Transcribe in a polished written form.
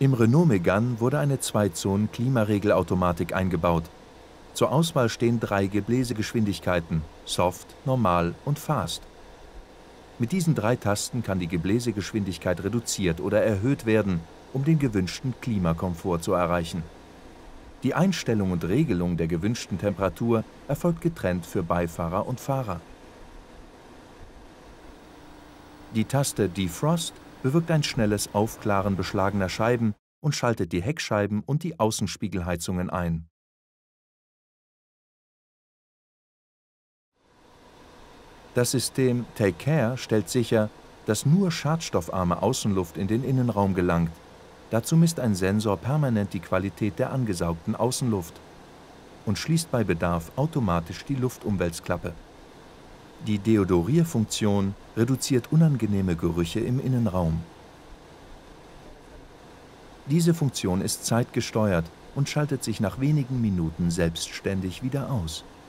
Im Renault Megane wurde eine Zweizonen-Klimaregelautomatik eingebaut. Zur Auswahl stehen 3 Gebläsegeschwindigkeiten: Soft, Normal und Fast. Mit diesen 3 Tasten kann die Gebläsegeschwindigkeit reduziert oder erhöht werden, um den gewünschten Klimakomfort zu erreichen. Die Einstellung und Regelung der gewünschten Temperatur erfolgt getrennt für Beifahrer und Fahrer. Die Taste Defrost bewirkt ein schnelles Aufklaren beschlagener Scheiben und schaltet die Heckscheiben und die Außenspiegelheizungen ein. Das System Take Care stellt sicher, dass nur schadstoffarme Außenluft in den Innenraum gelangt. Dazu misst ein Sensor permanent die Qualität der angesaugten Außenluft und schließt bei Bedarf automatisch die Luftumwälzklappe. Die Deodorierfunktion reduziert unangenehme Gerüche im Innenraum. Diese Funktion ist zeitgesteuert und schaltet sich nach wenigen Minuten selbstständig wieder aus.